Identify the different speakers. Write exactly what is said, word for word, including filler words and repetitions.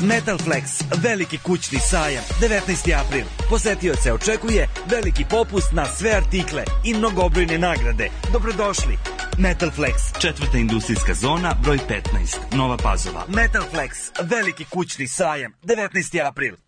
Speaker 1: Metalflex, veliki kućni sajam, devetnaesti april. Posetioce očekuje veliki popust na sve artikle i mnogobrojne nagrade. Dobrodošli. Metalflex, četvrta industrijska zona, broj petnaest, Nova Pazova. Metalflex, veliki kućni sajam, devetnaesti april.